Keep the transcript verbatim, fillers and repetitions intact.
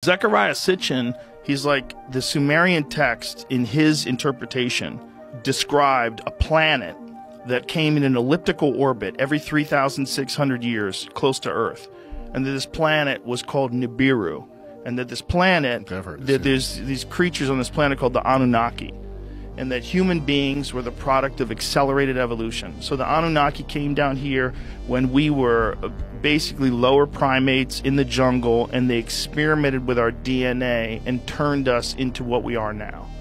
Zacharia Sitchin, he's like the Sumerian text in his interpretation described a planet that came in an elliptical orbit every three thousand six hundred years close to Earth, and that this planet was called Nibiru, and that this planet, that there's these creatures on this planet called the Anunnaki, and that human beings were the product of accelerated evolution. So the Anunnaki came down here when we were basically lower primates in the jungle, and they experimented with our D N A and turned us into what we are now.